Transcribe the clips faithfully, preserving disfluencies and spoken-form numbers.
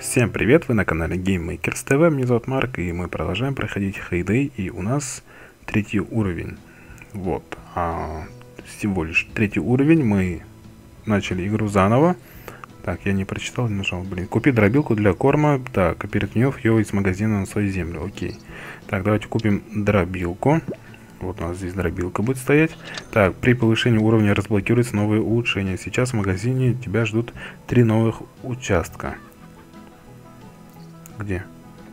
Всем привет, вы на канале GameMakers ти ви, меня зовут Марк, и мы продолжаем проходить Hay Day, и у нас третий уровень. Вот, а, всего лишь третий уровень, мы начали игру заново. Так, я не прочитал, не нажал, блин. Купи дробилку для корма, так, а перед нее ее из магазина на свою землю, окей. Так, давайте купим дробилку. Вот у нас здесь дробилка будет стоять. Так, при повышении уровня разблокируются новые улучшения. Сейчас в магазине тебя ждут три новых участка. Где?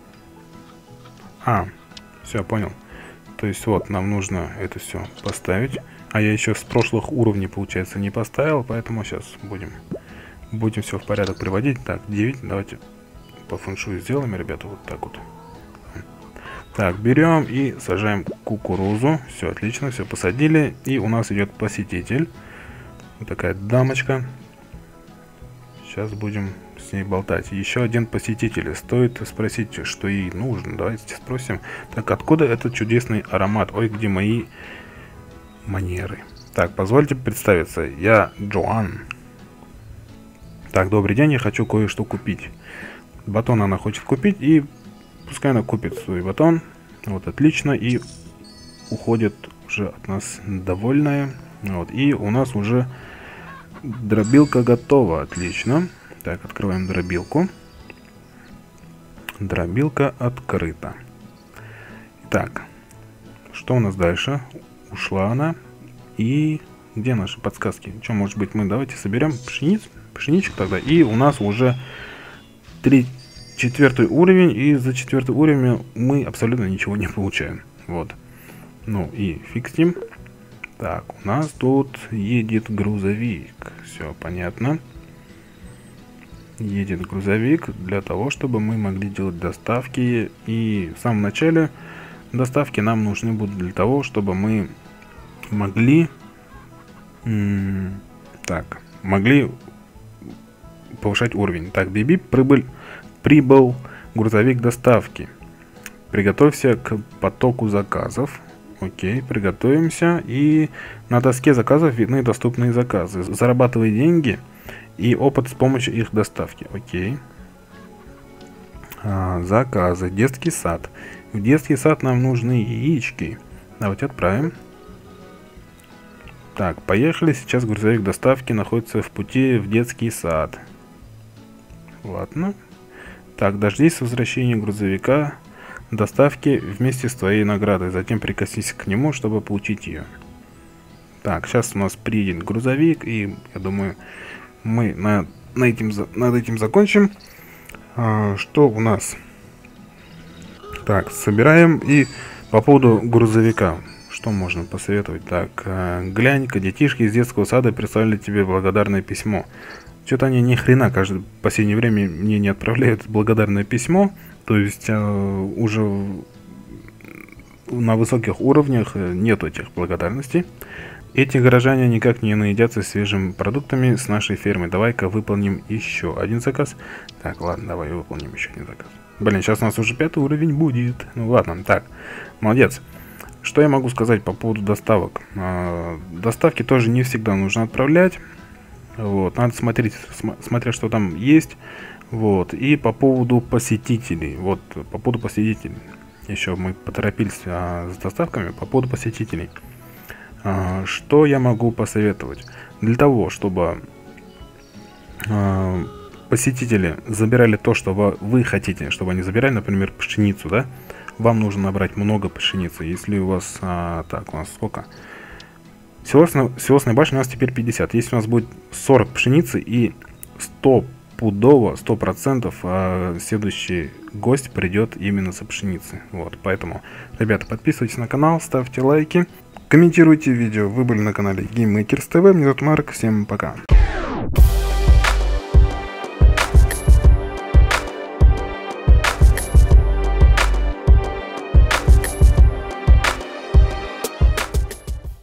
А, все, понял. То есть вот, нам нужно это все поставить. А я еще с прошлых уровней, получается, не поставил, поэтому сейчас будем, будем все в порядок приводить. Так, девять, давайте по фэншую сделаем, ребята, вот так вот. Так, берем и сажаем кукурузу. Все, отлично, все посадили. И у нас идет посетитель. Вот такая дамочка. Сейчас будем с ней болтать. Еще один посетитель. Стоит спросить, что ей нужно. Давайте спросим. Так, откуда этот чудесный аромат? Ой, где мои манеры? Так, позвольте представиться. Я Джоан. Так, добрый день. Я хочу кое-что купить. Батон она хочет купить. И пускай она купит свой батон. Вот, отлично. И уходит уже от нас довольная. Вот. И у нас уже дробилка готова. Отлично. Так, открываем дробилку. Дробилка открыта. Так, что у нас дальше? Ушла она. И где наши подсказки? Что, может быть, мы давайте соберем пшениц, пшеничек тогда. И у нас уже три, четвертый уровень. И за четвертый уровень мы абсолютно ничего не получаем. Вот. Ну и фиг с ним. Так, у нас тут едет грузовик. Все понятно. Едет грузовик для того, чтобы мы могли делать доставки. И в самом начале доставки нам нужны будут для того, чтобы мы могли так, могли повышать уровень. Так, Биби, прибыль, прибыл грузовик доставки. Приготовься к потоку заказов. Окей, приготовимся. И на доске заказов видны доступные заказы. Зарабатывай деньги и опыт с помощью их доставки. Окей. А, заказы. Детский сад. В детский сад нам нужны яички. Давайте отправим. Так, поехали. Сейчас грузовик доставки находится в пути в детский сад. Ладно. Так, дождись возвращения грузовика доставки вместе с твоей наградой. Затем прикоснись к нему, чтобы получить ее. Так, сейчас у нас приедет грузовик. И я думаю, мы на, на этим, над этим закончим. А, что у нас? Так, собираем. И по поводу грузовика, что можно посоветовать? Так, а, глянь-ка, детишки из детского сада прислали тебе благодарное письмо. Что-то они ни хрена каждое в последнее время мне не отправляют благодарное письмо. То есть а, уже на высоких уровнях нет этих благодарностей. Эти горожане никак не наедятся свежими продуктами с нашей фермы. Давай-ка выполним еще один заказ. Так, ладно, давай выполним еще один заказ. Блин, сейчас у нас уже пятый уровень будет. Ну ладно, так, молодец. Что я могу сказать по поводу доставок? А, доставки тоже не всегда нужно отправлять. Вот, надо смотреть, см смотря что там есть. Вот, и по поводу посетителей. Вот, по поводу посетителей. Еще мы поторопились а, с доставками. По поводу посетителей. А, что я могу посоветовать? Для того, чтобы а, посетители забирали то, что вы, вы хотите, чтобы они забирали, например, пшеницу, да? Вам нужно набрать много пшеницы. Если у вас, а, так, у нас сколько? Силосная, силосная башня у нас теперь пятьдесят. Если у нас будет сорок пшеницы и сто пудово, сто процентов а, следующий гость придет именно со пшеницы. Вот, поэтому, ребята, подписывайтесь на канал, ставьте лайки. Комментируйте видео. Вы были на канале GameMakers ти ви. Меня зовут Марк. Всем пока.